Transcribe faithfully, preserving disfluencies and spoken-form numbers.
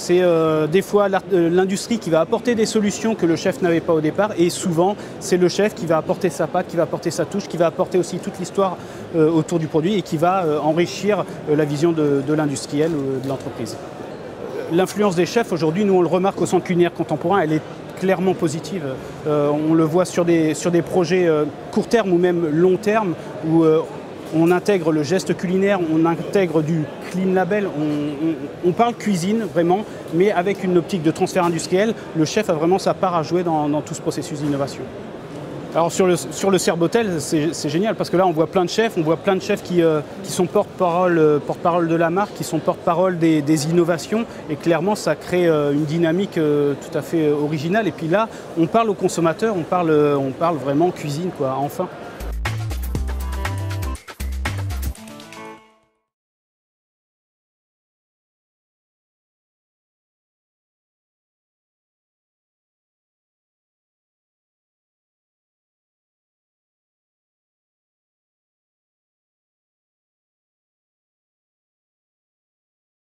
C'est euh, des fois l'industrie qui va apporter des solutions que le chef n'avait pas au départ, et souvent c'est le chef qui va apporter sa patte, qui va apporter sa touche, qui va apporter aussi toute l'histoire euh, autour du produit et qui va euh, enrichir euh, la vision de, de l'industriel ou de l'entreprise. L'influence des chefs aujourd'hui, nous on le remarque au Centre culinaire contemporain, elle est clairement positive. Euh, on le voit sur des, sur des projets euh, court terme ou même long terme où euh, on intègre le geste culinaire, on intègre du clean label, on, on, on parle cuisine vraiment, mais avec une optique de transfert industriel. Le chef a vraiment sa part à jouer dans, dans tout ce processus d'innovation. Alors sur le, sur le Serbotel, c'est génial parce que là on voit plein de chefs, on voit plein de chefs qui, euh, qui sont porte-parole euh, porte-parole de la marque, qui sont porte-parole des, des innovations, et clairement ça crée euh, une dynamique euh, tout à fait originale. Et puis là on parle aux consommateurs, on parle, on parle vraiment cuisine quoi, enfin.